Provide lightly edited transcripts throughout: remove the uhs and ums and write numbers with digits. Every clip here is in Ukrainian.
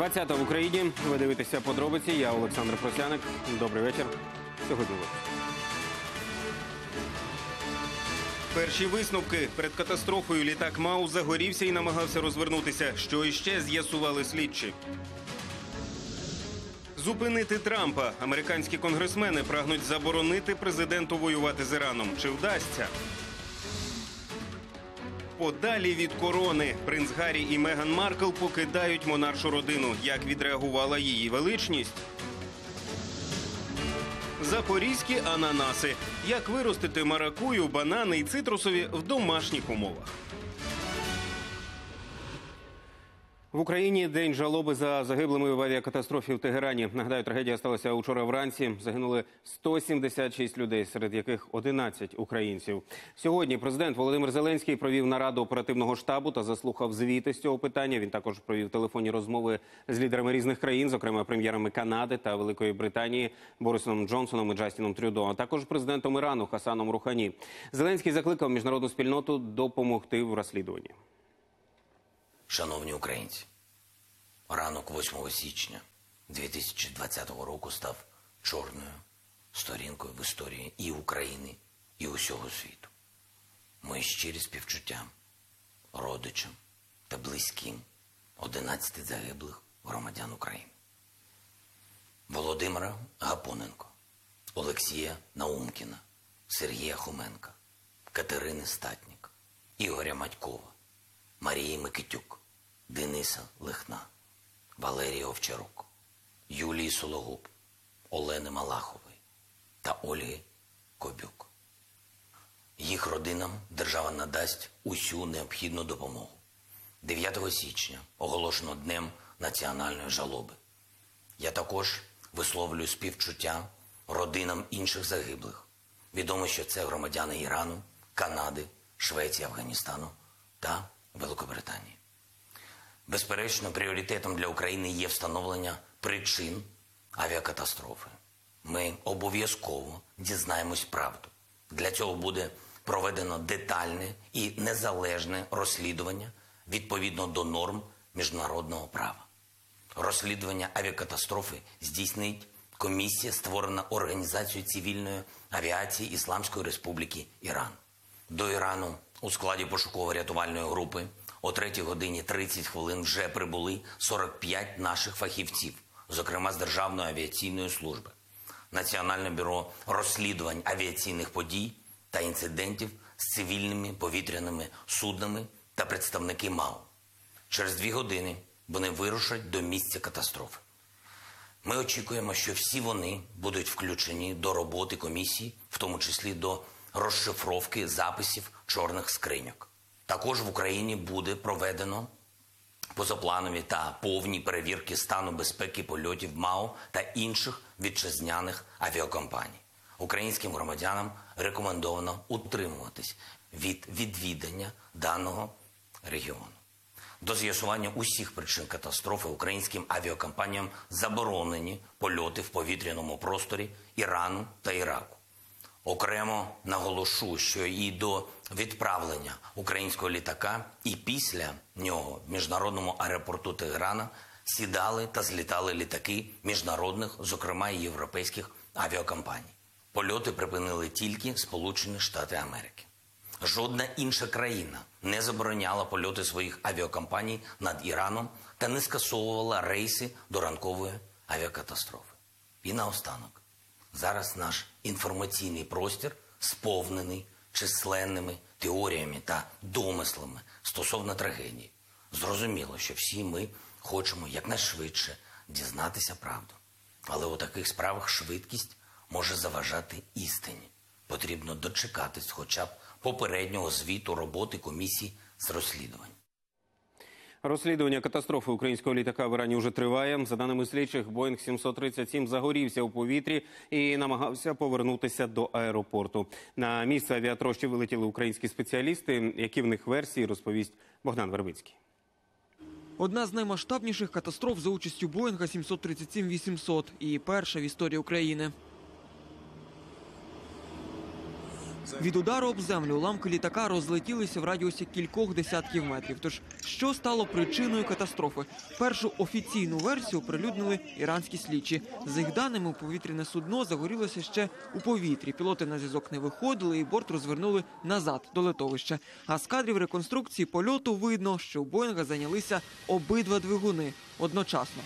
20-та в Україні. Ви дивитеся подробиці. Я Олександр Просяник. Добрий вечір. Сьогодні випуск. Перші висновки. Перед катастрофою літак МАУ загорівся і намагався розвернутися. Що іще з'ясували слідчі? Зупинити Трампа. Американські конгресмени прагнуть заборонити президенту воювати з Іраном. Чи вдасться? Подалі від корони. Принц Гаррі і Меган Маркл покидають монаршу родину. Як відреагувала її величність? Запорізькі ананаси. Як виростити маракую, банани і цитрусові в домашніх умовах? В Україні день жалоби за загиблими в авіакатастрофі в Тегерані. Нагадаю, трагедія сталася учора вранці. Загинули 176 людей, серед яких 11 українців. Сьогодні президент Володимир Зеленський провів нараду оперативного штабу та заслухав звіти з цього питання. Він також провів телефонні розмови з лідерами різних країн, зокрема прем'єрами Канади та Великої Британії Борисом Джонсоном і Джастіном Трюдо, а також президентом Ірану Хасаном Рухані. Зеленський закликав міжнародну спільноту допомогти в розслідуванні. Шановні українці, ранок 8 січня 2020 року став чорною сторінкою в історії і України, і усього світу. Мої щирі співчуття родичам та близьким 11 загиблих громадян України. Володимира Гапоненко, Олексія Наумкіна, Сергія Хоменка, Катерини Статнік, Ігоря Матькова, Марії Микитюк, Дениса Лихна, Валерії Овчарук, Юлії Сологуб, Олени Малахової та Ольги Кобюк. Їх родинам держава надасть усю необхідну допомогу. 9 січня оголошено Днем національної жалоби. Я також висловлюю співчуття родинам інших загиблих. Відомо, що це громадяни Ірану, Канади, Швеції, Афганістану та Великобританії. Безперечно, пріоритетом для України є встановлення причин авіакатастрофи. Ми обов'язково дізнаємось правду. Для цього буде проведено детальне і незалежне розслідування відповідно до норм міжнародного права. Розслідування авіакатастрофи здійснить комісія, створена Організацією цивільної авіації Ісламської Республіки Іран. До Ірану у складі пошуково-рятувальної групи о 3 годині 30 хвилин вже прибули 45 наших фахівців, зокрема з Державної авіаційної служби, Національне бюро розслідувань авіаційних подій та інцидентів з цивільними повітряними суднами та представники МАУ. Через 2 години вони вирушать до місця катастрофи. Ми очікуємо, що всі вони будуть включені до роботи комісії, в тому числі до розшифровки записів чорних скриньок. Також в Україні буде проведено позапланові та повні перевірки стану безпеки польотів МАУ та інших вітчизняних авіакомпаній. Українським громадянам рекомендовано утримуватись від відвідання даного регіону. До з'ясування усіх причин катастрофи українським авіакомпаніям заборонені польоти в повітряному просторі Ірану та Іраку. Окремо наголошу, що і до відправлення українського літака, і після нього в міжнародному аеропорту Тегерана сідали та злітали літаки міжнародних, зокрема і європейських авіакомпаній. Польоти припинили тільки Сполучені Штати Америки. Жодна інша країна не забороняла польоти своїх авіакомпаній над Іраном та не скасовувала рейси до ранкової авіакатастрофи. І наостанок. Зараз наш інформаційний простір сповнений численними теоріями та домислами стосовно трагедії. Зрозуміло, що всі ми хочемо якнайшвидше дізнатися правду. Але у таких справах швидкість може заважати істині. Потрібно дочекатись хоча б попереднього звіту роботи комісії з розслідувань. Розслідування катастрофи українського літака в Ірані вже триває. За даними слідчих, Боїнг 737 загорівся у повітрі і намагався повернутися до аеропорту. На місце авіатрощі вилетіли українські спеціалісти. Які в них версії, розповість Богдан Вербицький. Одна з наймасштабніших катастроф за участю Боїнга 737-800 і перша в історії України. Від удару об землю уламки літака розлетілися в радіусі кількох десятків метрів. Тож, що стало причиною катастрофи? Першу офіційну версію оприлюднили іранські слідчі. За їх даними, повітряне судно загорілося ще у повітрі. Пілоти на зв'язок не виходили і борт розвернули назад до литовища. А з кадрів реконструкції польоту видно, що у Боїнга зайнялися обидва двигуни одночасно.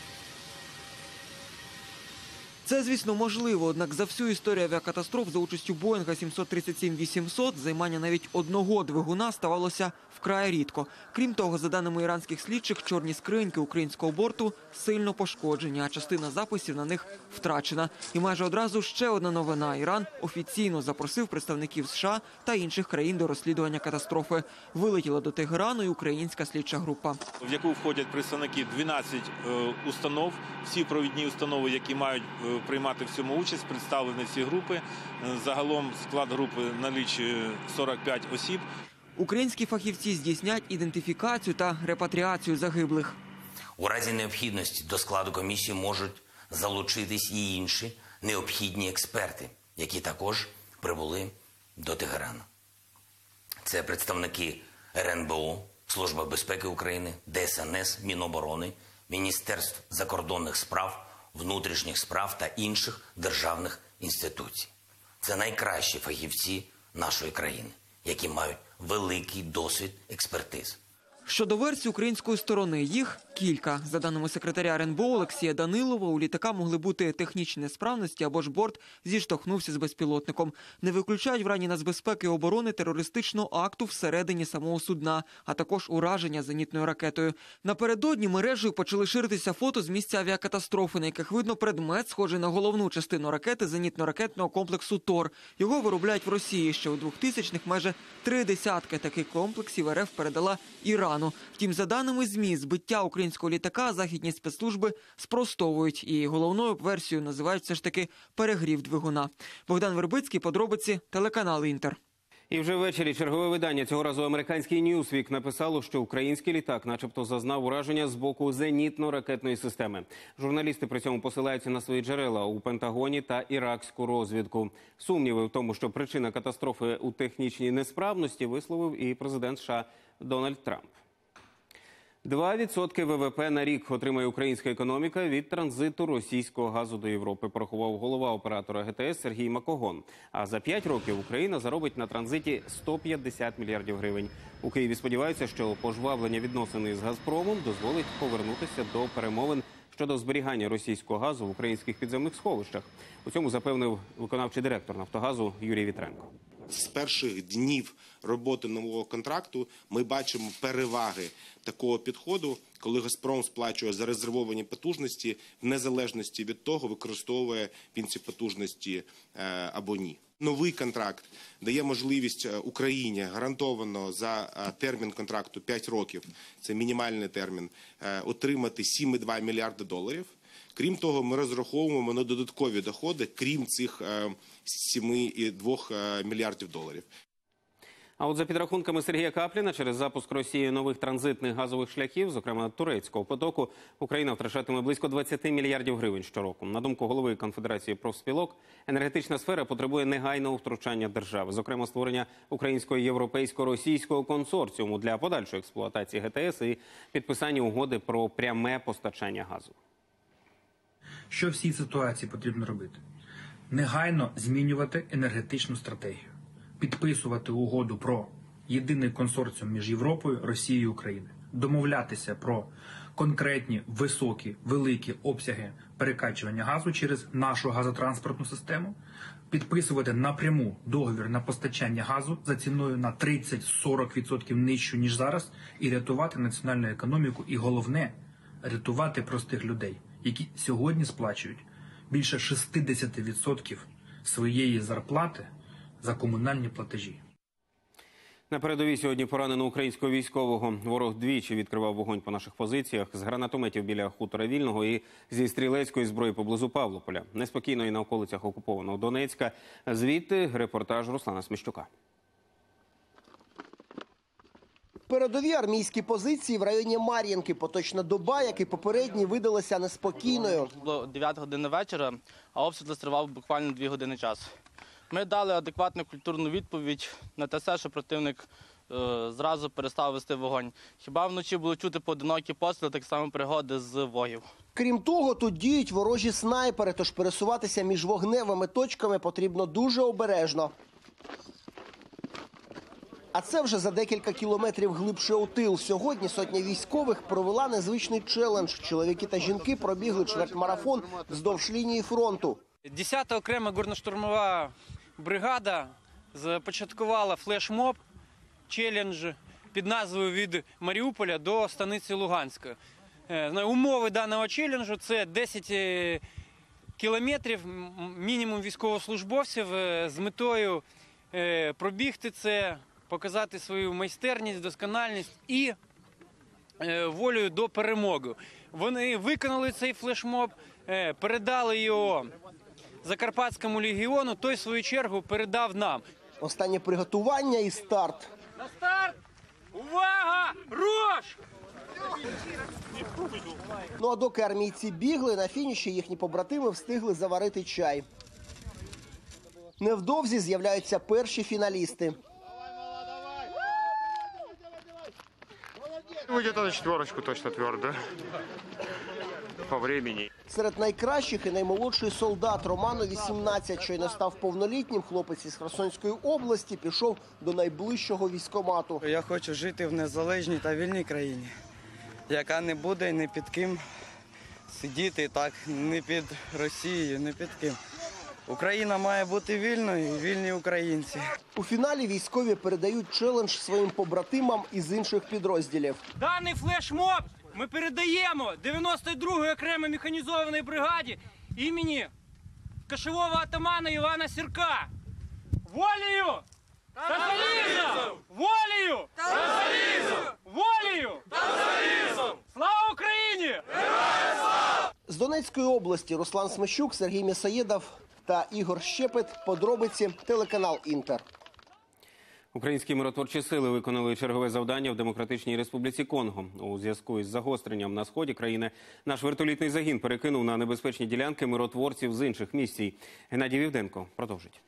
Це, звісно, можливо, однак за всю історію авіакатастроф за участю Боїнга 737-800 займання навіть одного двигуна ставалося вкрай рідко. Крім того, за даними іранських слідчих, чорні скриньки українського борту сильно пошкоджені, а частина записів на них втрачена. І майже одразу ще одна новина. Іран офіційно запросив представників США та інших країн до розслідування катастрофи. Вилетіла до Тегерану і українська слідча група. В яку входять представники 12 установ. Всі провідні установи, які мають приймати в цьому участь, представлені ці групи. Загалом склад групи налічує 45 осіб. Українські фахівці здійснять ідентифікацію та репатріацію загиблих. У разі необхідності до складу комісії можуть залучитись і інші необхідні експерти, які також прибули до Тегерану. Це представники РНБО, Служба безпеки України, ДСНС, Міноборони, Міністерств закордонних справ, внутрішніх справ та інших державних інституцій. Це найкращі фахівці нашої країни, які мають великий досвід експертиз. Щодо версій української сторони, їх кілька. За даними секретаря РНБО Олексія Данилова, у літака могли бути технічні несправності або ж борт зіштовхнувся з безпілотником. Не виключають в Раді нацбезпеки і оборони терористичного акту всередині самого судна, а також ураження зенітною ракетою. Напередодні мережею почали ширитися фото з місця авіакатастрофи, на яких видно предмет, схожий на головну частину ракети зенітно-ракетного комплексу «Тор». Його виробляють в Росії. Ще у 2000-х майже 3 десятки таких комплексів РФ передала Ірану. Втім, за даними ЗМІ, збиття українського літака західні спецслужби спростовують. І головною версією називають все ж таки перегрів двигуна. Богдан Вербицький, подробиці, телеканал «Інтер». І вже ввечері чергове видання, цього разу американський Newsweek, написало, що український літак начебто зазнав ураження з боку зенітно-ракетної системи. Журналісти при цьому посилаються на свої джерела у Пентагоні та іракську розвідку. Сумніви в тому, що причина катастрофи у технічній несправності, висловив і президент США Дональд Трамп. 2% ВВП на рік отримає українська економіка від транзиту російського газу до Європи, порахував голова оператора ГТС Сергій Макогон. А за 5 років Україна заробить на транзиті 150 мільярдів гривень. У Києві сподіваються, що пожвавлення відносин із «Газпромом» дозволить повернутися до перемовин щодо зберігання російського газу в українських підземних сховищах. У цьому запевнив виконавчий директор «Нафтогазу» Юрій Вітренко. З перших днів роботи нового контракту ми бачимо переваги такого підходу, коли «Газпром» сплачує зарезервовані потужності в незалежності від того, використовує він ці потужності або ні. Новий контракт дає можливість Україні гарантовано за термін контракту 5 років, це мінімальний термін, отримати 7,2 мільярда доларів. Крім того, ми розраховуємо на додаткові доходи, крім цих 7,2 мільярдів доларів. А от за підрахунками Сергія Капліна, через запуск Росії нових транзитних газових шляхів, зокрема турецького потоку, Україна втрачатиме близько 20 мільярдів гривень щороку. На думку голови Конфедерації профспілок, енергетична сфера потребує негайного втручання держави, зокрема створення українського європейсько-російського консорціуму для подальшої експлуатації ГТС і підписання угоди про пряме постачання газу. Що в цій ситуації потрібно робити? Негайно змінювати енергетичну стратегію. Підписувати угоду про єдиний консорціум між Європою, Росією і Україною. Домовлятися про конкретні, високі, великі обсяги перекачування газу через нашу газотранспортну систему. Підписувати напряму договір на постачання газу за ціною на 30-40% нижчу, ніж зараз. І рятувати національну економіку. І головне, рятувати простих людей, які сьогодні сплачують більше 60% своєї зарплати за комунальні платежі. На передовій сьогодні поранено українського військового. Ворог двічі відкривав вогонь по наших позиціях з гранатометів біля хутора Вільного і зі стрілецької зброї поблизу Павлополя. Неспокійно і на околицях окупованого Донецька. Звідти репортаж Руслана Сміщука. Передові армійські позиції в районі Мар'їнки. Поточна доба, як і попередні, видалася неспокійною. Було 9 години вечора, а обстріл тривав буквально 2 години часу. Ми дали адекватну культурну відповідь на те все, що противник зразу перестав вести вогонь. Хіба вночі було чути поодинокі постріли, так само пригоди з вогів. Крім того, тут діють ворожі снайпери, тож пересуватися між вогневими точками потрібно дуже обережно. А це вже за декілька кілометрів глибше у тил. Сьогодні сотня військових провела незвичний челендж. Чоловіки та жінки пробігли чвертьмарафон вздовж лінії фронту. 10-та окрема гірно-штурмова бригада започаткувала флешмоб, челендж під назвою «Від Маріуполя до станиці Луганська». Умови даного челенджу – це 10 кілометрів, мінімум військовослужбовців з метою пробігти це, показати свою майстерність, доскональність і волею до перемоги. Вони виконали цей флешмоб, передали його Закарпатському легіону, той, в свою чергу, передав нам. Останнє приготування і старт. На старт! Увага! Руш! Ну а доки армійці бігли, на фініші їхні побратими встигли заварити чай. Невдовзі з'являються перші фіналісти. Где-то на четверочку точно твердо. По времени. Серед найкращих і наймолодший солдат. Роману 18. Щойно став повнолітнім, хлопець із Херсонської області пішов до найближчого військкомату. Я хочу жити в незалежній та вільній країні, яка не буде ні під ким сидіти, так, ні під Росією, ні під ким. Україна має бути вільною, і вільні українці. У фіналі військові передають челендж своїм побратимам із інших підрозділів. Даний флешмоб ми передаємо 92-й окремій механізованій бригаді імені кошового атамана Івана Сірка. Волею! Та залізом! Волею! Та залізом! Волею! Та залізом! Слава Україні! З Донецької області Руслан Смещук, Сергій М'ясоєдов та Ігор Щепет. Подробиці, телеканал «Інтер». Українські миротворчі сили виконали чергове завдання в Демократичній Республіці Конго. У зв'язку із загостренням на сході країни наш вертолітний загін перекинув на небезпечні ділянки миротворців з інших місій. Геннадій Вівденко продовжить.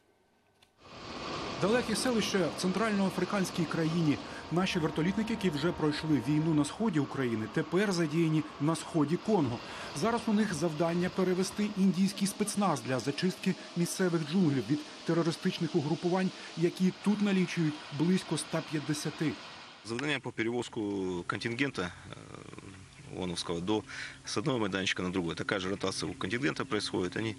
Далекі селища в центральноафриканській країні. Наші вертолітники, які вже пройшли війну на сході України, тепер задіяні на сході Конго. Зараз у них завдання перевести індійський спецназ для зачистки місцевих джунглів від терористичних угрупувань, які тут налічують близько 150. Завдання по перевозку контингента ООНовского с одного майданчика на другой. Такая же ротация у контингента происходит. Они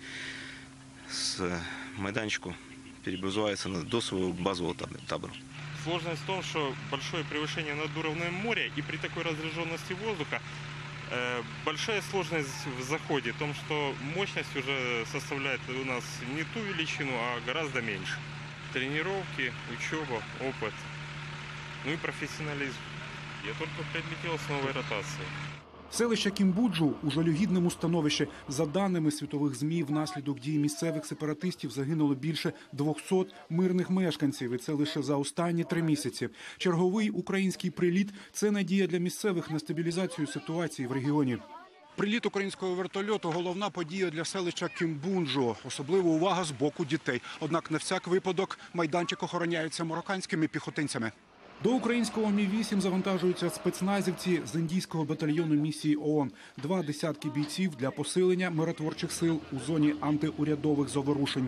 с майданчику перебазуются до своего базового табора. Сложность в том, что большое превышение над уровнем моря, и при такой разряженности воздуха большая сложность в заходе, в том, что мощность уже составляет у нас не ту величину, а гораздо меньше. Тренировки, учеба, опыт, ну и профессионализм. Я только прилетел с новой ротацией. Селище Кімбуджу у жалюгідному становищі. За даними світових ЗМІ, внаслідок дій місцевих сепаратистів загинуло більше 200 мирних мешканців. І це лише за останні 3 місяці. Черговий український приліт – це надія для місцевих на стабілізацію ситуації в регіоні. Приліт українського вертольоту – головна подія для селища Кімбуджу. Особлива увага з боку дітей. Однак на всяк випадок майданчик охороняється марокканськими піхотинцями. До українського Мі-8 завантажуються спецназівці з індійського батальйону місії ООН. 2 десятки бійців для посилення миротворчих сил у зоні антиурядових заворушень.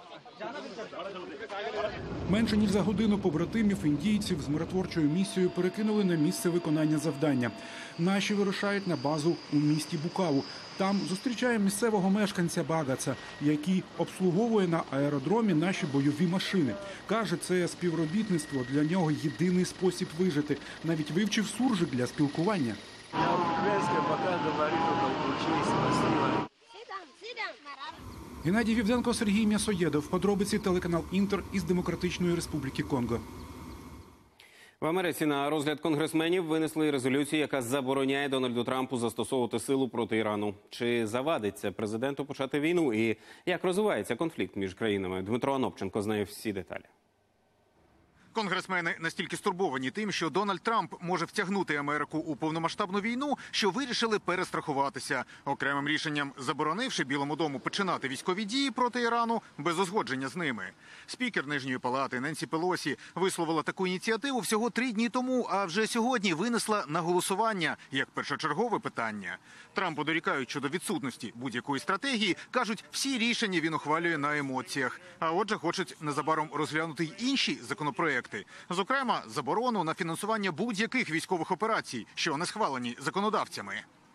Менше ніж за годину побратимів індійців з миротворчою місією перекинули на місце виконання завдання. Наші вирушають на базу у місті Букаву. Там зустрічає місцевого мешканця Багаца, який обслуговує на аеродромі наші бойові машини. Каже, це співробітництво для нього єдиний спосіб вижити. Навіть вивчив суржик для спілкування. Я українська, поки говорю, учись, спасибо. Геннадій Вівденко, Сергій М'ясоєдов. Подробиці, телеканал «Інтер» із Демократичної Республіки Конго. В Америці на розгляд конгресменів винесли резолюцію, яка забороняє Дональду Трампу застосовувати силу проти Ірану. Чи завадить це президенту почати війну? І як розвивається конфлікт між країнами? Дмитро Анопченко знає всі деталі. Конгресмени настільки стурбовані тим, що Дональд Трамп може втягнути Америку у повномасштабну війну, що вирішили перестрахуватися. Окремим рішенням заборонивши Білому дому починати військові дії проти Ірану без узгодження з ними. Спікер Нижньої палати Ненсі Пелосі висловила таку ініціативу всього 3 дні тому, а вже сьогодні винесла на голосування як першочергове питання. Трампу дорікають щодо відсутності будь-якої стратегії, кажуть, всі рішення він ухвалює на емоціях. А отже, хочуть незабаром розглянути й інші законопроекти. Зокрема, заборону на фінансування будь-яких військових операцій, що не схвалені законодавцями.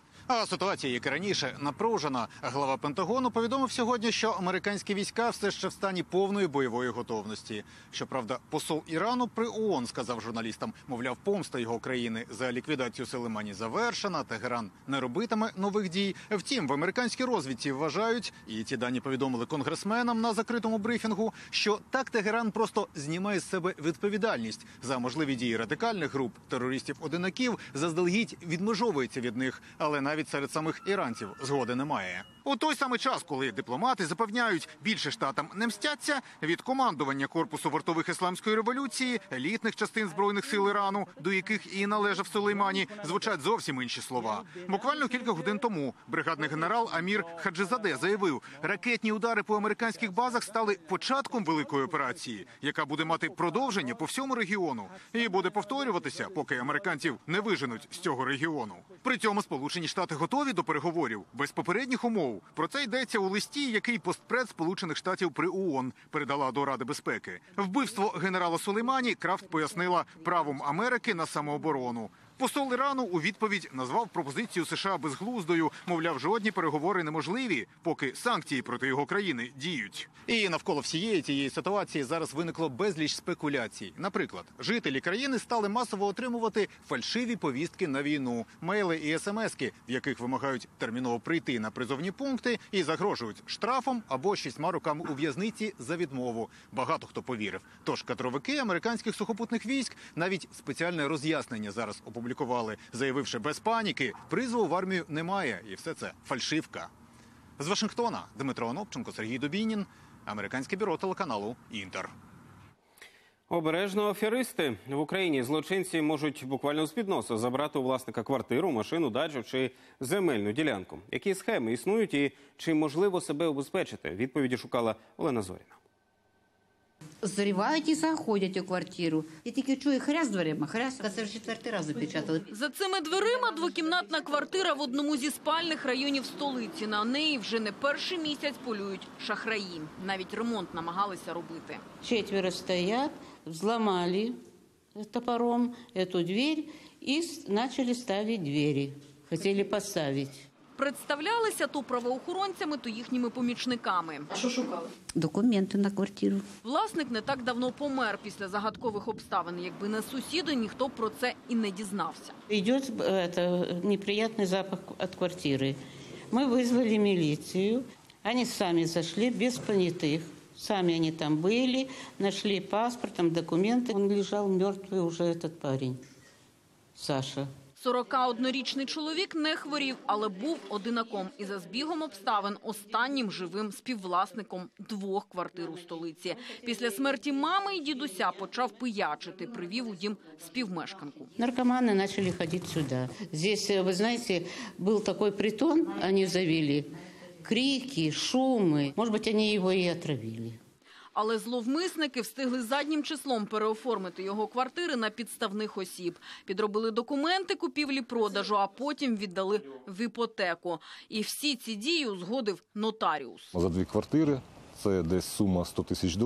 А ситуація, як і раніше, напружена. Глава Пентагону повідомив сьогодні, що американські війська все ще в стані повної бойової готовності. Щоправда, посол Ірану при ООН сказав журналістам, мовляв, помста його країни за ліквідацію Сулеймані завершена, Тегеран не робитиме нових дій. Втім, в американській розвідці вважають, і ці дані повідомили конгресменам на закритому брифінгу, що так Тегеран просто знімає з себе відповідальність за можливі дії радикальних груп, терористів-одинаків, заздалегідь відмежовується від них, але навіть серед самих іранців згоди немає. У той самий час, коли дипломати запевняють, більше штатам не мстяться, від командування Корпусу вартових Ісламської революції, елітних частин Збройних сил Ірану, до яких і належав Сулеймані, звучать зовсім інші слова. Буквально кілька годин тому бригадний генерал Амір Хаджизаде заявив, ракетні удари по американських базах стали початком великої операції, яка буде мати продовження по всьому регіону і буде повторюватися, поки американців не виженуть з цього регіону. При цьому Сполучені Штати готові до переговорів без попередніх умов. Про це йдеться у листі, який постпред Сполучених Штатів при ООН передала до Ради безпеки. Вбивство генерала Сулеймані Крафт пояснила правом Америки на самооборону. Посол Ірану у відповідь назвав пропозицію США безглуздою, мовляв, жодні переговори неможливі, поки санкції проти його країни діють. І навколо всієї цієї ситуації зараз виникло безліч спекуляцій. Наприклад, жителі країни стали масово отримувати фальшиві повістки на війну, мейли і смски, в яких вимагають терміново прийти на призовні пункти і загрожують штрафом або 6 роками у в'язниці за відмову. Багато хто повірив. Тож кадровики американських сухопутних військ навіть спеціальне роз'яснення зараз опублікували, заявивши без паніки, призову в армію немає, і все це фальшивка. З Вашингтона Дмитро Онопченко, Сергій Дубінін, американське бюро телеканалу «Інтер». Обережно аферисти. В Україні злочинці можуть буквально з-під носа забрати у власника квартиру, машину, даджу чи земельну ділянку. Які схеми існують і чи можливо себе убезпечити? Відповіді шукала Олена Зоріна. Зривають і заходять у квартиру. Я тільки чую хряс дверима, хряс. Це вже 4-й раз запечатали. За цими дверима двокімнатна квартира в одному зі спальних районів столиці. На неї вже не перший місяць полюють шахраї. Навіть ремонт намагалися робити. 4 стоять, взломали топором эту дверь і почали ставити двері. Хотіли поставити. Представлялися то правоохоронцями, то їхніми помічниками. Що шукали? Документи на квартиру. Власник не так давно помер після загадкових обставин. Якби не сусіди, ніхто про це і не дізнався. Йде неприємний запах від квартири. Ми визвали міліцію. Вони самі зайшли без понятих. Сами они там были, нашли паспорт, там документы. Он лежал мертвый уже, этот парень, Саша. 41-річний чоловік не хворів, але був одинаком. І за збігом обставин останнім живим співвласником 2 квартир у столиці. Після смерті мами і дідуся почав пиячити, привів у дім співмешканку. Наркоманы начали ходить сюда. Здесь, вы знаете, был такой притон, они завели. Крики, шуми. Може бути, вони його і отравили. Але зловмисники встигли заднім числом переоформити його квартири на підставних осіб. Підробили документи купівлі-продажу, а потім віддали в іпотеку. І всі ці дії узгодив нотаріус. За 2 квартири це десь сума $100 тисяч.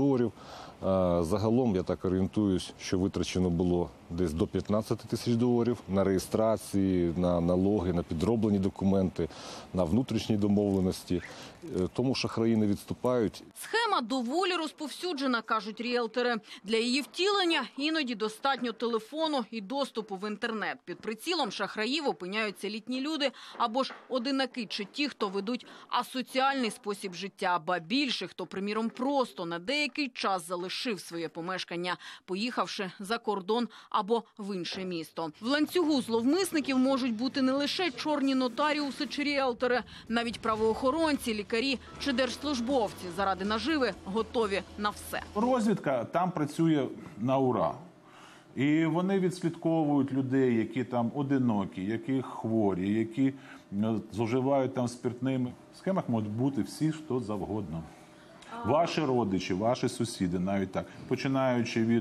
Загалом, я так орієнтуюсь, що витрачено було десь до $15 тисяч на реєстрації, на налоги, на підроблені документи, на внутрішні домовленості. Тому шахраї не відступають. Схема доволі розповсюджена, кажуть ріелтори. Для її втілення іноді достатньо телефону і доступу в інтернет. Під прицілом шахраїв опиняються літні люди або ж одинаки чи ті, хто ведуть асоціальний спосіб життя, ба більше, хто, приміром, просто на деякий час залишив своє помешкання, поїхавши за кордон або в інше місто. В ланцюгу зловмисників можуть бути не лише чорні нотаріуси чи ріелтори, навіть правоохоронці, лікарі чи держслужбовці заради наживи готові на все. Розвідка там працює на ура. І вони відслідковують людей, які там одинокі, які хворі, які зловживають там спиртними. В схемах можуть бути всі, хто завгодно. Ваші родичі, ваші сусіди, навіть так. Починаючи від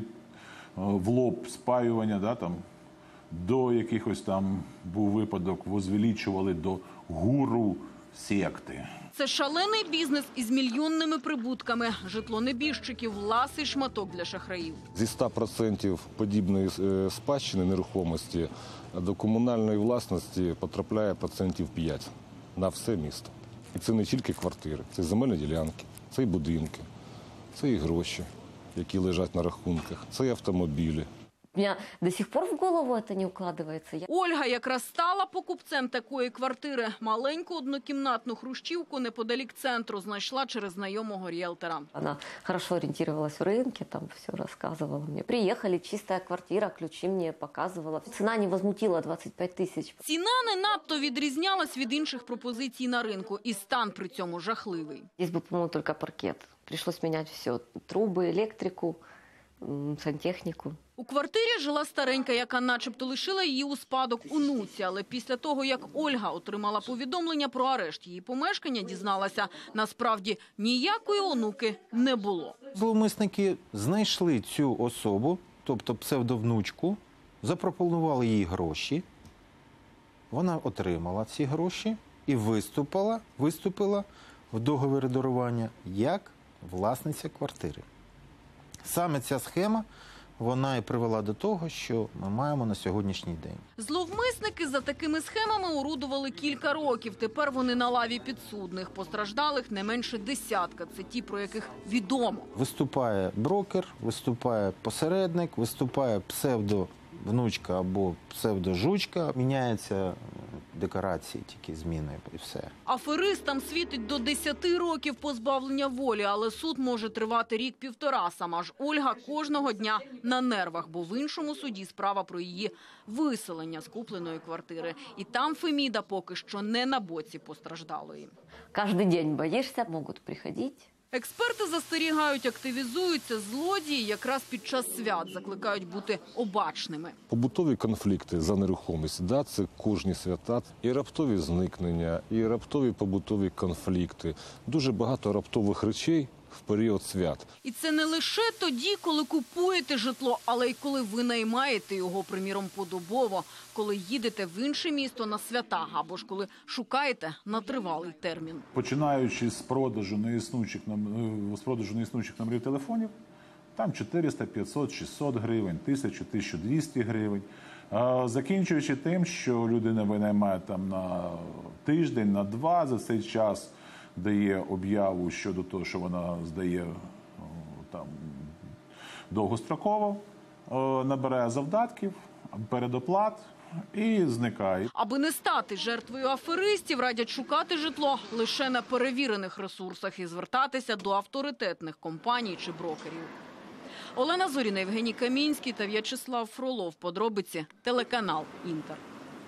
в лоб спаювання, да, там, до якихось там був випадок, возвеличували до гуру секти. Це шалений бізнес із мільйонними прибутками. Житло небіжчиків – ласий шматок для шахраїв. Зі 100% подібної спадщини нерухомості до комунальної власності потрапляє процентів 5 на все місто. І це не тільки квартири, це і земельні ділянки, це і будинки, це і гроші, які лежать на рахунках, це і автомобілі. У меня до сих пор в голову это не укладывается. Ольга якраз стала покупцем такої квартири. Маленьку однокімнатну хрущівку неподалік центру знайшла через знайомого ріелтора. Она хорошо ориентировалась в рынке, там все рассказывала мне. Приехали, чистая квартира, ключи мне показывала. Цена не возмутила 25 тысяч. Ціна не надто відрізнялась від інших пропозицій на ринку. І стан при цьому жахливий. Здесь был, по-моему, только паркет. Пришлось менять все. Трубы, электрику, сантехнику. У квартирі жила старенька, яка начебто лишила її у спадок онуці. Але після того, як Ольга отримала повідомлення про арешт її помешкання, дізналася, насправді ніякої онуки не було. Зловмисники знайшли цю особу, тобто псевдовнучку, запропонували їй гроші. Вона отримала ці гроші і виступила в договорі дарування як власниця квартири. Саме ця схема, вона і привела до того, що ми маємо на сьогоднішній день. Зловмисники за такими схемами орудували кілька років. Тепер вони на лаві підсудних. Постраждалих не менше десятка. Це ті, про яких відомо. Виступає брокер, виступає посередник, виступає псевдовнучка або псевдожучка. Міняється декорації, тільки зміни і все. Аферистам світить до 10 років позбавлення волі, але суд може тривати рік-півтора. Сама ж Ольга кожного дня на нервах, бо в іншому суді справа про її виселення з купленої квартири. І там Феміда поки що не на боці постраждалої. Каждый день боишься, могут приходить. Експерти застерігають, активізуються злодії якраз під час свят, закликають бути обачними. Побутові конфлікти за нерухомість, да, це кожні свята. І раптові зникнення, і раптові побутові конфлікти. Дуже багато раптових речей в період свят. І це не лише тоді, коли купуєте житло, але й коли ви наймаєте його, приміром, подобово, коли їдете в інше місто на свята, або ж коли шукаєте на тривалий термін. Починаючи з продажу неіснуючих номерів телефонів, там 400, 500, 600 гривень, 1000, 1200 гривень. Закінчуючи тим, що людина винаймає там на тиждень, на два, за цей час дає об'яву щодо того, що вона здає там довгостроково, набирає завдатків, передоплат і зникає. Аби не стати жертвою аферистів, радять шукати житло лише на перевірених ресурсах і звертатися до авторитетних компаній чи брокерів. Олена Зоріна, Євгеній Камінський та В'ячеслав Фролов. Подробиці телеканал «Інтер».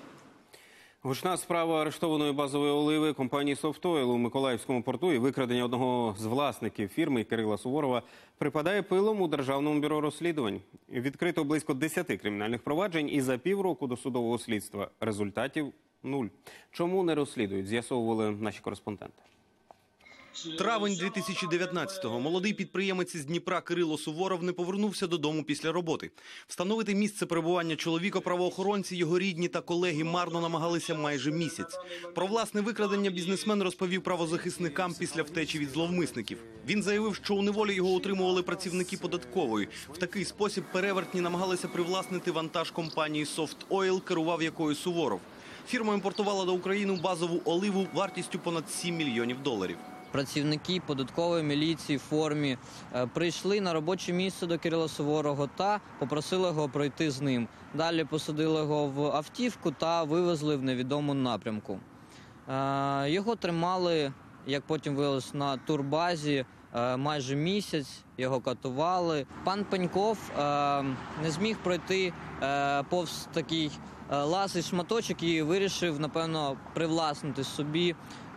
Гучна справа арештованої базової оливи компанії «Софтойл» у Миколаївському порту і викрадення одного з власників фірми Кирила Суворова припадає пилом у Державному бюро розслідувань. Відкрито близько 10 кримінальних проваджень і за півроку досудового слідства результатів – 0. Чому не розслідують, з'ясовували наші кореспонденти. Травень 2019-го. Молодий підприємець з Дніпра Кирило Суворов не повернувся додому після роботи. Встановити місце перебування чоловіка правоохоронці, його рідні та колеги марно намагалися майже місяць. Про власне викрадення бізнесмен розповів правозахисникам після втечі від зловмисників. Він заявив, що у неволі його утримували працівники податкової. В такий спосіб перевертні намагалися привласнити вантаж компанії «Софтойл», керував якою Суворов. Фірма імпортувала до України базову оливу вартістю понад $7 мільйонів. Працівники податкової міліції в формі прийшли на робоче місце до Кирила Суворова та попросили його пройти з ним. Далі посадили його в автівку та вивезли в невідому напрямку. Його тримали, як потім виявилось, на турбазі майже місяць, його катували. Пан Пеньков не зміг пройти повз такий ласий шматочок і вирішив, напевно, привласнити собі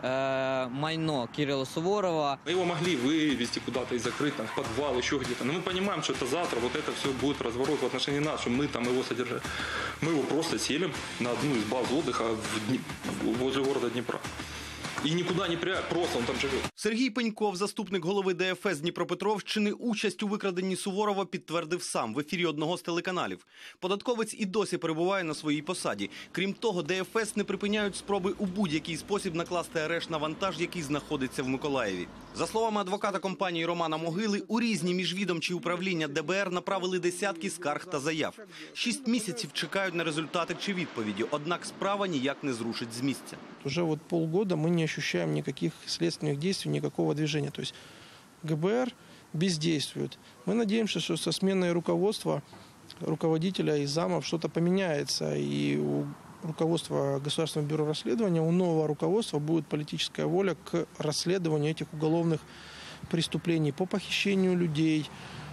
майно Кирилла Суворова. Мы его могли вывести куда-то и закрыть там, в подвал, еще где-то. Но мы понимаем, что это завтра, вот это все будет разворот в отношении нас, что мы там его содержим. Мы его просто селим на одну из баз отдыха возле города Днепра. І нікуди не прямо, просто він там живе. Сергій Пеньков, заступник голови ДФС Дніпропетровщини, участь у викраденні Суворова підтвердив сам в ефірі одного з телеканалів. Податковець і досі перебуває на своїй посаді. Крім того, ДФС не припиняють спроби у будь-який спосіб накласти арешт на вантаж, який знаходиться в Миколаєві. За словами адвоката компанії Романа Могили, у різні міжвідомчі управління ДБР направили десятки скарг та заяв. 6 місяців чекають на результати чи відповіді, однак справа ніяк не зрушить з місця. Уже вот полгода мы не ощущаем никаких следственных действий, никакого движения. То есть ГБР бездействует. Мы надеемся, что со сменой руководства, руководителя и замов что-то поменяется. И у руководства Государственного бюро расследования, у нового руководства будет политическая воля к расследованию этих уголовных преступлений по похищению людей,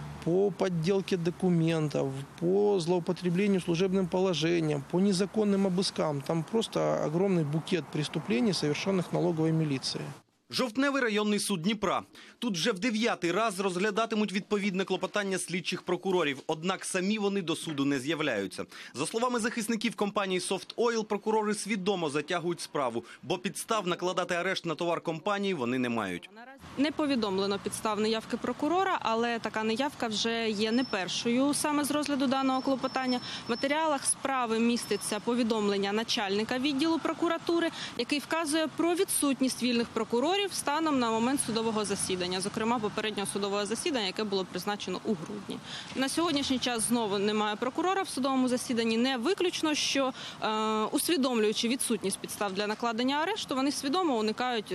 по подделке документов, по злоупотреблению служебным положением, по незаконным обыскам. Там просто огромный букет преступлений, совершенных налоговой милицией. Жовтневий районний суд Дніпра. Тут вже в 9-й раз розглядатимуть відповідне клопотання слідчих прокурорів, однак самі вони до суду не з'являються. За словами захисників компанії «Софт Ойл», прокурори свідомо затягують справу, бо підстав накладати арешт на товар компанії вони не мають. Не повідомлено підстав неявки прокурора, але така неявка вже є не першою саме з розгляду даного клопотання. В матеріалах справи міститься повідомлення начальника відділу прокуратури, який вказує про відсутність вільних прокурорів станом на момент судового засідання, зокрема попереднього судового засідання, яке було призначено у грудні. На сьогоднішній час знову немає прокурора в судовому засіданні. Не виключно, що усвідомлюючи відсутність підстав для накладення арешту, вони свідомо уникають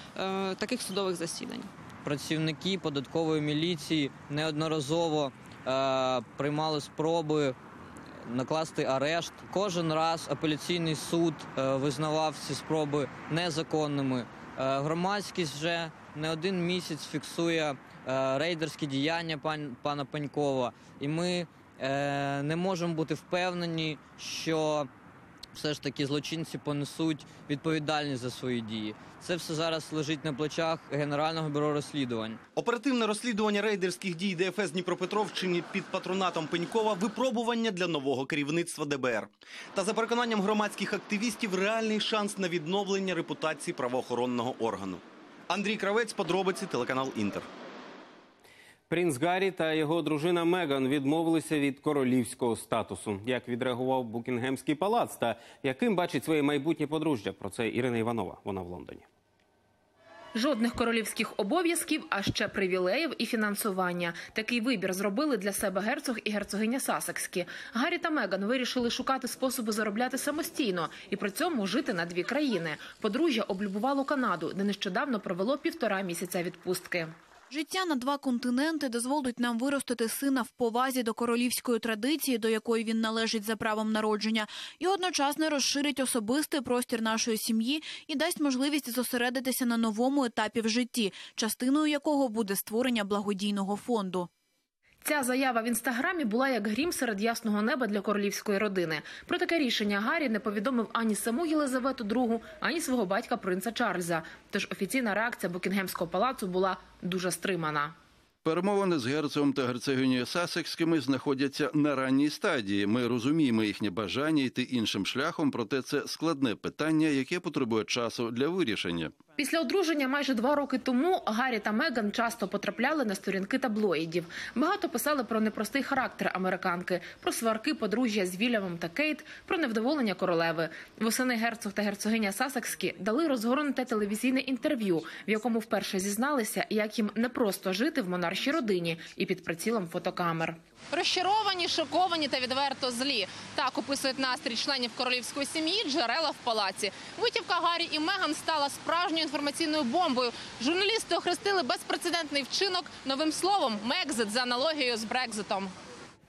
таких судових засідань. Працівники податкової міліції неодноразово приймали спроби накласти арешт. Кожен раз апеляційний суд визнавав ці спроби незаконними. Громадськість вже не один місяць фіксує рейдерські діяння пана Пенькова. І ми не можемо бути впевнені, що все ж таки злочинці понесуть відповідальність за свої дії. Це все зараз лежить на плечах Генерального бюро розслідувань. Оперативне розслідування рейдерських дій ДФС Дніпропетровщини під патронатом Пенькова – випробування для нового керівництва ДБР. Та за переконанням громадських активістів, реальний шанс на відновлення репутації правоохоронного органу. Андрій Кравець, подробиці, телеканал «Інтер». Принц Гаррі та його дружина Меган відмовилися від королівського статусу. Як відреагував Букінгемський палац та яким бачить своє майбутнє подружжя? Про це Ірина Іванова. Вона в Лондоні. Жодних королівських обов'язків, а ще привілеїв і фінансування. Такий вибір зробили для себе герцог і герцогиня Сассекські. Гаррі та Меган вирішили шукати способи заробляти самостійно і при цьому жити на дві країни. Подружжя облюбувало Канаду, де нещодавно провело 1,5 місяця відпустки. Життя на 2 континенти дозволить нам виростити сина в повазі до королівської традиції, до якої він належить за правом народження, і одночасно розширить особистий простір нашої сім'ї і дасть можливість зосередитися на новому етапі в житті, частиною якого буде створення благодійного фонду. Ця заява в Інстаграмі була як грім серед ясного неба для королівської родини. Про таке рішення Гаррі не повідомив ані саму Єлизавету II, ані свого батька принца Чарльза. Тож офіційна реакція Букінгемського палацу була дуже стримана. Перемовини з герцогом та герцогинею Сассекськими знаходяться на ранній стадії. Ми розуміємо їхнє бажання йти іншим шляхом, проте це складне питання, яке потребує часу для вирішення. Після одруження майже 2 роки тому Гаррі та Меган часто потрапляли на сторінки таблоїдів. Багато писали про непростий характер американки, про сварки подружжя з Вільямом та Кейт, про невдоволення королеви. Восени герцог та герцогиня Сассекські дали розгорнуте телевізійне інтерв'ю, в якому вперше зізналися, як їм непросто жити в монаршій родині і під прицілом фотокамер. Розчаровані, шоковані та відверто злі. Так описують настрій членів королівської сім'ї джерела в палаці. Витівка Гаррі і Меган стала справжньою інформаційною бомбою. Журналісти охрестили безпрецедентний вчинок новим словом «Мекзит» за аналогією з Брекзитом.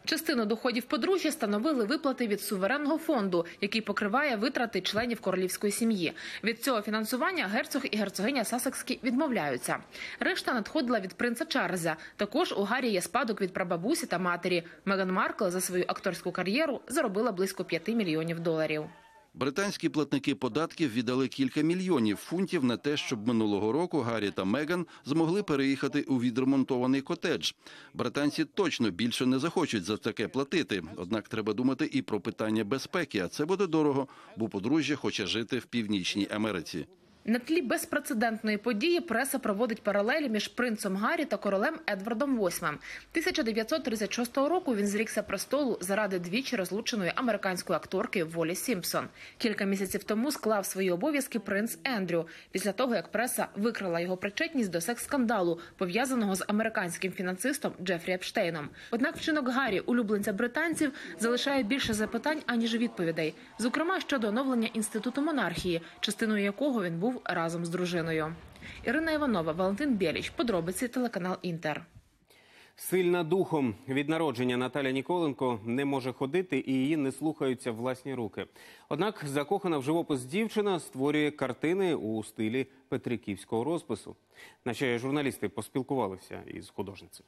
Частину доходів подружжя становили виплати від суверенного фонду, який покриває витрати членів королівської сім'ї. Від цього фінансування герцог і герцогиня Сассекські відмовляються. Решта надходила від принца Чарльза. Також у Гаррі є спадок від прабабусі та матері. Меган Маркл за свою акторську кар'єру заробила близько $5 мільйонів. Британські платники податків віддали кілька мільйонів фунтів на те, щоб минулого року Гаррі та Меган змогли переїхати у відремонтований котедж. Британці точно більше не захочуть за таке платити. Однак треба думати і про питання безпеки, а це буде дорого, бо подружжя хоче жити в Північній Америці. На тлі безпрецедентної події преса проводить паралелі між принцем Гаррі та королем Едвардом VIII. 1936 року він зрікся престолу заради двічі розлученої американської акторки Волі Сімпсон. Кілька місяців тому склав свої обов'язки принц Ендрю, після того, як преса викрила його причетність до секс-скандалу, пов'язаного з американським фінансистом Джефрі Епштейном. Однак вчинок Гаррі, улюбленця британців, залишає більше запитань, аніж відповідей. Зокрема, щодо оновлення інституту монархії, частиною якого він був разом з дружиною. Ірина Іванова, Валентин Бєліч. Подробиці, телеканал Інтер. Сильна духом. Від народження Наталя Ніколенко не може ходити і її не слухаються власні руки. Однак закохана в живопис дівчина створює картини у стилі петриківського розпису. Наші журналісти поспілкувалися із художницею.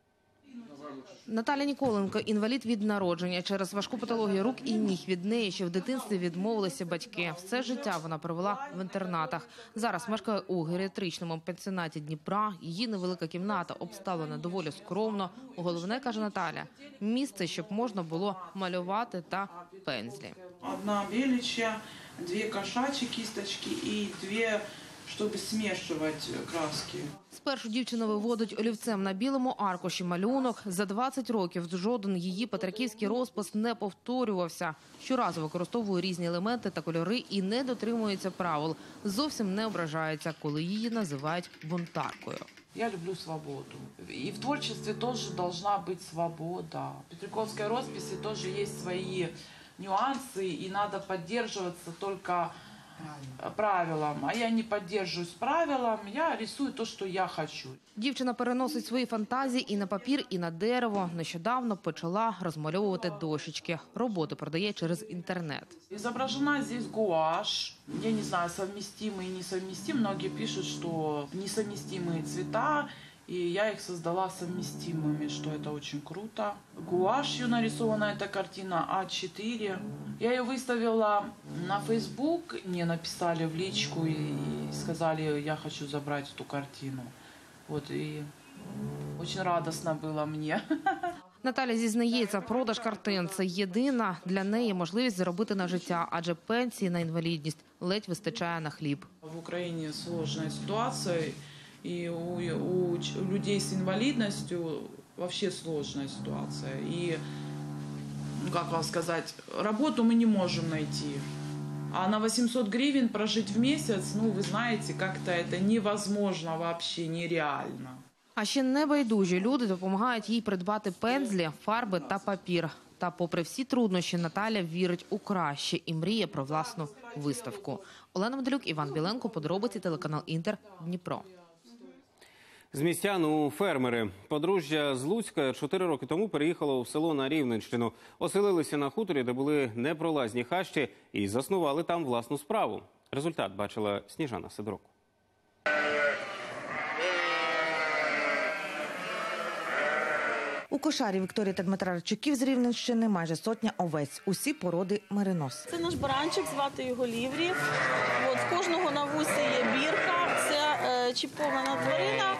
Наталя Ніколенко – інвалід від народження. Через важку патологію рук і ніг від неї ще в дитинстві відмовилися батьки. Все життя вона провела в інтернатах. Зараз мешкає у геріатричному пансіонаті Дніпра. Її невелика кімната обставлена доволі скромно. Головне, каже Наталя, місце, щоб можна було малювати та пензлі. Одна беличья, дві кошачі кісточки і дві, щоб змішувати краски. Спершу дівчина виводить олівцем на білому аркуші малюнок. За 20 років жоден її петриківський розпис не повторювався. Щоразу використовує різні елементи та кольори і не дотримується правил. Зовсім не ображається, коли її називають бунтаркою. Я люблю свободу. И в творчестве тоже должна быть свобода. В петриковской росписи тоже есть свои нюансы, и надо поддерживаться только правилам. А я не поддерживаюсь правилам, я рисую то, что я хочу. Дівчина переносить свої фантазії і на папір, і на дерево. Нещодавно почала розмальовувати дощечки. Роботи продає через інтернет. Изображена здесь гуашь. Я не знаю, совместимый и несовместим. Многие пишут, что несовместимые цвета. И я их создала совместимыми, что это очень круто. Гуашью нарисована эта картина А4. Я ее выставила на Facebook, мне написали в личку и сказали, я хочу забрать эту картину. Вот, и очень радостно было мне. Наталя зізнається, продаж картин – це єдина для неї можливість заробити на життя, адже пенсії на інвалідність ледь вистачає на хліб. В Украине сложная ситуация. И у людей с инвалидностью вообще сложная ситуация. И, как вам сказать, работу мы не можем найти. А на 800 гривен прожить в месяц, вы знаете, как-то это невозможно вообще, нереально. А ще небайдужі люди допомагають їй придбати пензлі, фарби та папір. Та попри всі труднощі, Наталя вірить у краще і мріє про власну виставку. Олена Меделюк, Іван Біленко, подробиці, телеканал Інтер, Дніпро. З містян у фермери. Подружжя з Луцька 4 роки тому переїхало в село на Рівненщину. Оселилися на хуторі, де були непролазні хащі, і заснували там власну справу. Результат бачила Сніжана Сидорук. У кошарі Вікторії та Дмитра Рачуків з Рівненщини майже сотня овець. Усі породи меринос. Це наш баранчик, звати його Ліврі. В кожного на вусі є бірка. Це чіпована тварина,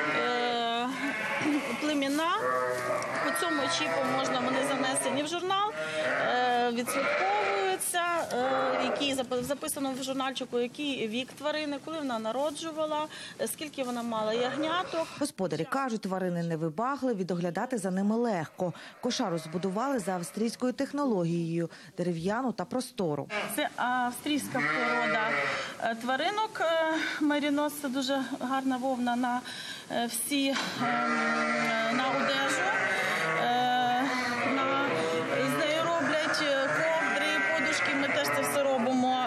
племінна. По цьому чіпу вони занесені в журнал, відслідковуються, який записано в журнальчику, який вік тварини, коли вона народжувала, скільки вона мала ягняток. Господарі кажуть, тварини невибагливі, доглядати за ними легко. Кошару збудували за австрійською технологією – дерев'яну та простору. Це австрійська порода тваринок. Мерінос – це дуже гарна вовна на всі, на одежу. З нею роблять ковдри, подушки, ми теж це все робимо.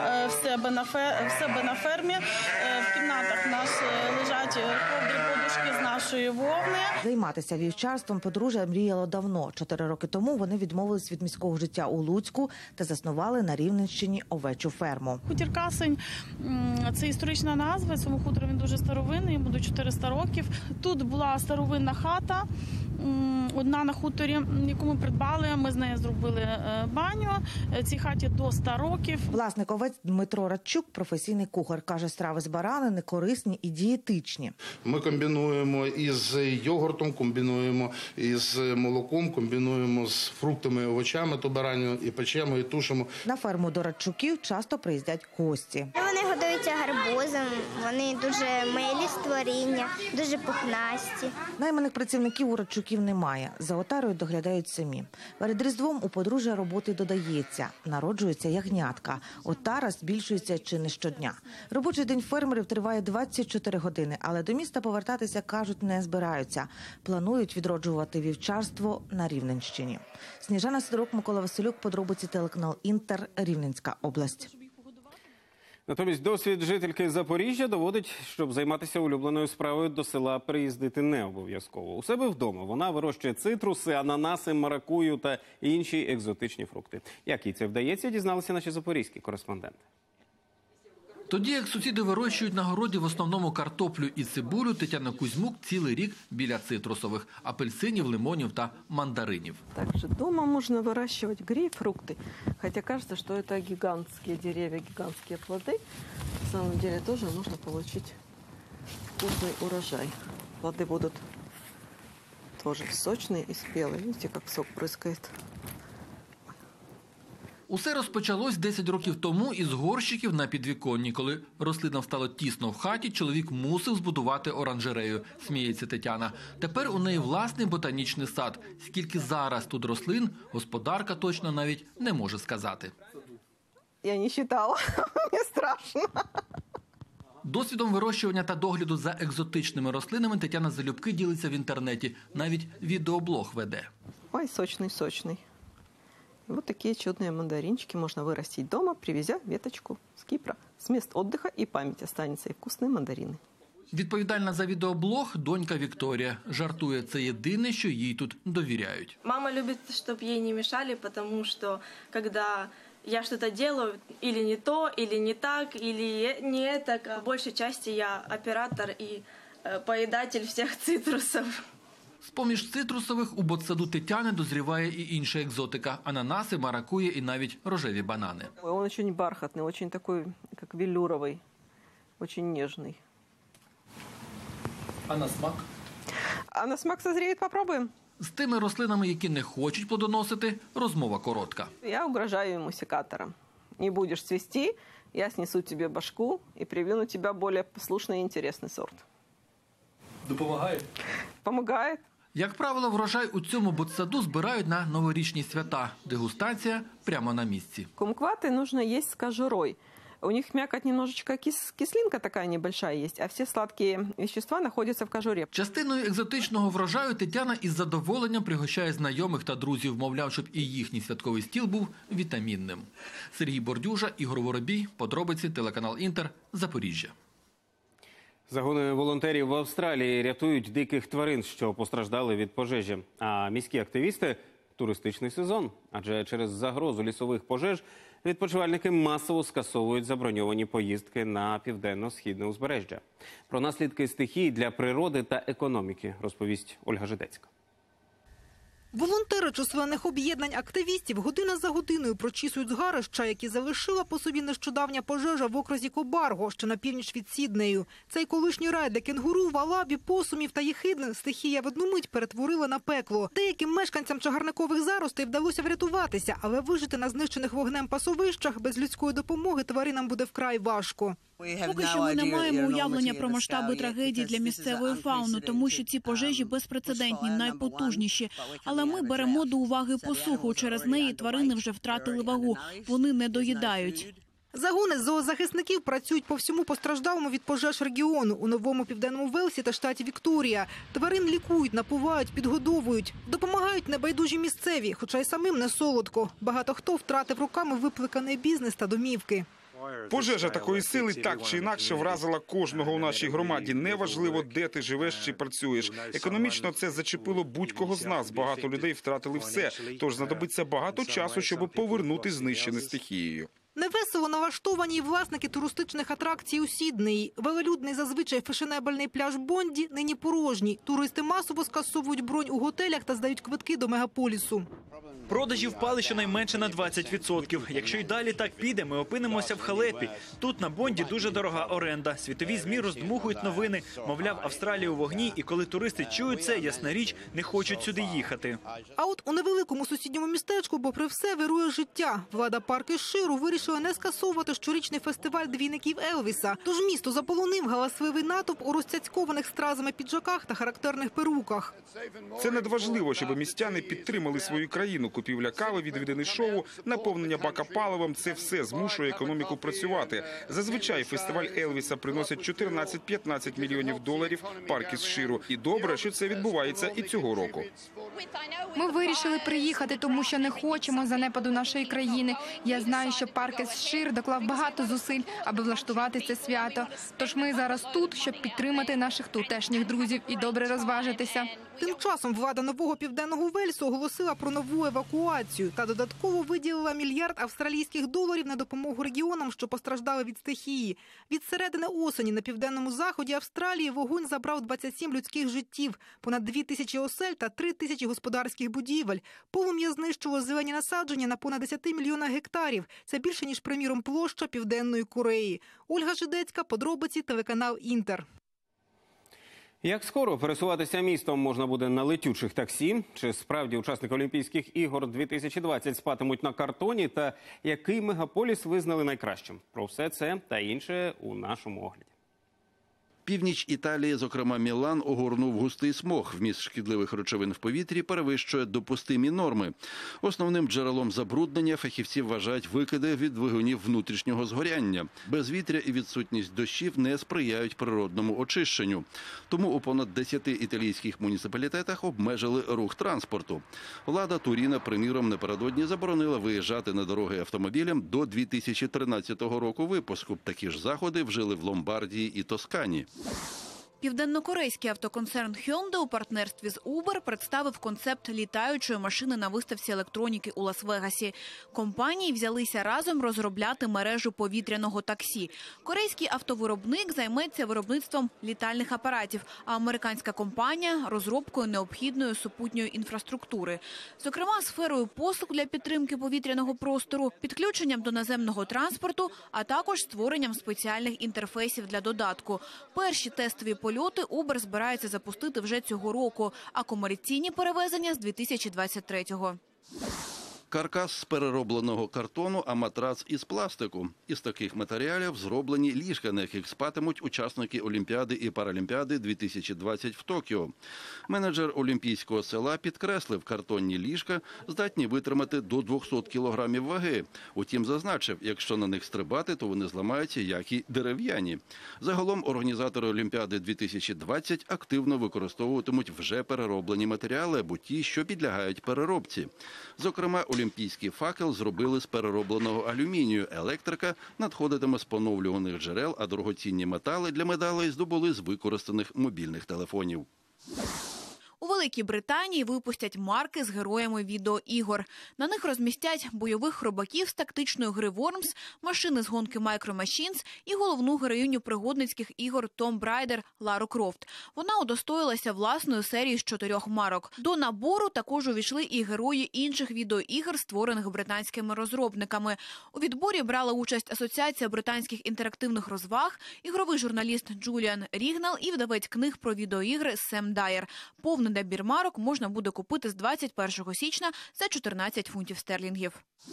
в себе на фермі. В кімнатах у нас лежать ковдри, подушки з нашої вовни. Займатися вівчарством подружжя мріяло давно. 4 роки тому вони відмовились від міського життя у Луцьку та заснували на Рівненщині овечу ферму. Хутір Касень – це історична назва. Цьому хутору він дуже старовинний, йому до 400 років. Тут була старовинна хата, одна на хуторі, яку ми придбали. Ми з нею зробили баню. Цій хаті до 100 років. Власник овець Дмитро Радчук – професійний кухар. Каже, страви з баранини корисні і дієтичні. Ми комбінуємо із йогуртом, комбінуємо із молоком, комбінуємо з фруктами і овочами ту баранину, і печемо, і тушимо. На ферму до Радчуків часто приїздять гості. Вони годуються гарбузом, вони дуже милі створіння, дуже пухнасті. Найманих працівників у Радчуків немає. За отарою доглядають самі. Перед Різдвом у подружжя роботи додається. Народжується ягнятка. Отара збільшується чи не щодня. Робочий день фермерів триває 24 години, але до міста повертатися, кажуть, не збираються. Планують відроджувати вівчарство на Рівненщині. Сніжана Сидорук, Микола Василюк, подробиці телеканал Інтер, Рівненська область. Натомість досвід жительки Запоріжжя доводить, щоб займатися улюбленою справою, до села приїздити не обов'язково. У себе вдома вона вирощує цитруси, ананаси, маракую та інші екзотичні фрукти. Як їй це вдається, дізналися наші запорізькі кореспонденти. Тоді, як сусіди вирощують на городі в основному картоплю і цибулю, Тетяна Кузьмук цілий рік біля цитрусових – апельсинів, лимонів та мандаринів. Также дома можно выращивать грейпфрукты, хотя кажется, что это гигантские деревья, гигантские плоды. На самом деле тоже можно получить вкусный урожай. Плоды будут тоже сочные и спелые. Видите, как сок брызгает. Усе розпочалось 10 років тому із горщиків на підвіконні. Коли рослинам стало тісно в хаті, чоловік мусив збудувати оранжерею, сміється Тетяна. Тепер у неї власний ботанічний сад. Скільки зараз тут рослин, господарка точно навіть не може сказати. Я не считала, мені страшно. Досвідом вирощування та догляду за екзотичними рослинами Тетяна залюбки ділиться в інтернеті. Навіть відеоблог веде. Ой, сочный. Вот такие чудные мандаринчики можно вырастить дома, привезя веточку с Кипра. С мест отдыха и память останется, и вкусные мандарины. Відповідальна за відеоблог донька Вікторія. Жартує, це єдине, що їй тут довіряють. Мама любит, чтобы ей не мешали, потому что когда я что-то делаю, или не то, или не так, или не так, по большей части я оператор и поедатель всех цитрусов. З-поміж цитрусових у ботсаду Тетяни дозріває і інша екзотика – ананаси, маракуя і навіть рожеві банани. Он очень бархатный, очень такой, как велюровый, очень нежный. А на смак? А на смак созреет, попробуем. З тими рослинами, які не хочуть плодоносити, розмова коротка. Я угрожаю ему секатором. Не будешь цвести, я снесу тебе башку и привину тебя более послушный и интересный сорт. Допомагає? Помогает. Як правило, врожай у цьому ботсаду збирають на новорічні свята. Дегустація прямо на місці. Кумкваты нужно есть с кожурой. У них мякоть немножечко, кислинка такая небольшая есть, а все сладкие вещества находятся в кожуре. Частиною екзотичного врожаю Тетяна із задоволенням пригощає знайомих та друзів, мовляв, щоб і їхній святковий стіл був вітамінним. Сергій Бордюжа, Ігор Воробій, подробиці, телеканал Інтер, Запоріжжя. Загони волонтерів в Австралії рятують диких тварин, що постраждали від пожежі. А міські активісти – туристичний сезон. Адже через загрозу лісових пожеж відпочивальники масово скасовують заброньовані поїздки на південно-східне узбережжя. Про наслідки стихії для природи та економіки розповість Ольга Жидецька. Волонтери численних об'єднань активістів година за годиною прочісують згарища, які залишила по собі нещодавня пожежа в окрузі Кобарго, що на північ від Сіднею. Цей колишній рай, де кенгуру, валабі, посумів та єхидн стихія в одну мить перетворила на пекло. Деяким мешканцям чагарникових заростей вдалося врятуватися, але вижити на знищених вогнем пасовищах без людської допомоги тваринам буде вкрай важко. Поки що ми не маємо уявлення про масштаби трагедії для місцевої фауни, тому що ці пожежі безпрецедентні, найпотужніші. Але ми беремо до уваги посуху. Через неї тварини вже втратили вагу. Вони не доїдають. Загони зоозахисників працюють по всьому постраждалому від пожеж регіону у Новому Південному Велсі та штаті Вікторія. Тварин лікують, напувають, підгодовують. Допомагають небайдужі місцеві, хоча й самим не солодко. Багато хто втратив роками випликаний бізнес та домівки. Пожежа такої сили так чи інакше вразила кожного у нашій громаді. Неважливо, де ти живеш чи працюєш. Економічно це зачепило будь-кого з нас. Багато людей втратили все. Тож знадобиться багато часу, щоб повернути знищене стихією. Невесело налаштовані й власники туристичних атракцій у Сіднеї. Велелюдний зазвичай фешенебельний пляж Бонді нині порожній. Туристи масово скасовують бронь у готелях та здають квитки до мегаполісу. Продажі впали щонайменше на 20%. Якщо й далі так піде, ми опинимося в халепі. Тут на Бонді дуже дорога оренда. Світові ЗМІ роздмухують новини. Мовляв, Австралія у вогні, і коли туристи чують це, ясна річ, не хочуть сюди їхати. А от у невеликому сусідньому містечку, попри все, вирує життя. Влада парку Ширу вирішила не скасовувати щорічний фестиваль двійників Елвіса. Тож місто заполонив галасливий натовп у розцяцькованих стразами піджаках та характерних перуках. Це надважливо, щоб містяни підтримали свою країну. Купівля кави, відвідини шоу, наповнення бака паливом – це все змушує економіку працювати. Зазвичай фестиваль Елвіса приносить 14-15 мільйонів доларів парк із Ширу. І добре, що це відбувається і цього року. Ми вирішили приїхати, тому що не хочемо занепаду нашої країни. Я знаю, що парк із Шир доклав багато зусиль, аби влаштувати це свято. Тож ми зараз тут, щоб підтримати наших тутешніх друзів і добре розважитися. Тим часом влада Нового Південного Вельсу оголосила про нову евакуацію та додатково виділила $1 мільярд австралійських доларів на допомогу регіонам, що постраждали від стихії. Від середини осені на південному заході Австралії вогонь забрав 27 людських життів, понад 2000 осель та 3000 господарських будівель. Полум'я знищило зелені насадження на понад 10 мільйонах гектарів. Це більше, ніж, приміром, площа Південної Кореї. Ольга Жидецька, подробиці, телеканал «Інтер». Як скоро пересуватися містом можна буде на летючих таксі? Чи справді учасники Олімпійських ігор 2020 спатимуть на картоні? Та який мегаполіс визнали найкращим? Про все це та інше у нашому огляді. Північ Італії, зокрема Мілан, огорнув густий смог. Вміст шкідливих речовин в повітрі перевищує допустимі норми. Основним джерелом забруднення фахівці вважають викиди від двигунів внутрішнього згоряння. Безвітря і відсутність дощів не сприяють природному очищенню. Тому у понад 10 італійських муніципалітетах обмежили рух транспорту. Влада Туріна, приміром, напередодні заборонила виїжджати на дороги автомобілям до 2013 року випуску. Такі ж заходи вжили в Ломбардії і Тоскані. Південнокорейський автоконцерн Hyundai у партнерстві з Uber представив концепт літаючої машини на виставці електроніки у Лас-Вегасі. Компанії взялися разом розробляти мережу повітряного таксі. Корейський автовиробник займеться виробництвом літальних апаратів, а американська компанія – розробкою необхідної супутньої інфраструктури. Зокрема, сферою послуг для підтримки повітряного простору, підключенням до наземного транспорту, а також створенням спеціальних інтерфейсів для додатку. Перші тестові польоти Uber збирається запустити вже цього року, а комерційні перевезення – з 2023-го. Каркас з переробленого картону, а матрац із пластику. Із таких матеріалів зроблені ліжка, на яких спатимуть учасники Олімпіади і Паралімпіади 2020 в Токіо. Менеджер Олімпійського села підкреслив, картонні ліжка здатні витримати до 200 кілограмів ваги. Утім, зазначив, якщо на них стрибати, то вони зламаються, як і дерев'яні. Загалом організатори Олімпіади 2020 активно використовуватимуть вже перероблені матеріали або ті, що підлягають переробці. Зокрема, олімпійський факел зробили з переробленого алюмінію. Електрика надходитиме з поновлюваних джерел, а дорогоцінні метали для медалей здобули з використаних мобільних телефонів. У Великій Британії випустять марки з героями відеоігор. На них розмістять бойових хробаків з тактичної гри Worms, машини з гонки Micro Machines і головну героїню пригодницьких ігор Tomb Raider Лару Крофт. Вона удостоїлася власної серії з 4 марок. До набору також увійшли і герої інших відеоігр, створених британськими розробниками. У відборі брала участь Асоціація британських інтерактивних розваг, ігровий журналіст Джуліан Рігнал і видавець книг про відеоігри Сем Дайер. Повний набір марок можна буде купити з 21 січня за 14 фунтів стерлінгів.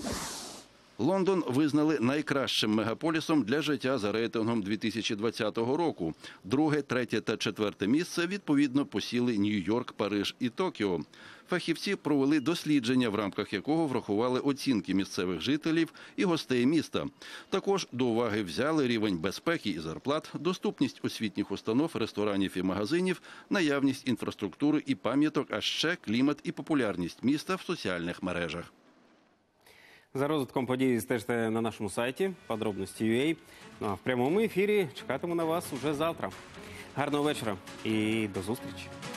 Лондон визнали найкращим мегаполісом для життя за рейтингом 2020 року. Друге, третє та четверте місце відповідно посіли Нью-Йорк, Париж і Токіо. Фахівці провели дослідження, в рамках якого врахували оцінки місцевих жителів і гостей міста. Також до уваги взяли рівень безпеки і зарплат, доступність освітніх установ, ресторанів і магазинів, наявність інфраструктури і пам'яток, а ще клімат і популярність міста в соціальних мережах. За розвитком подій стежте на нашому сайті подробності.ua. Ну а в прямому ефірі чекатиму на вас уже завтра. Гарного вечора і до зустрічі.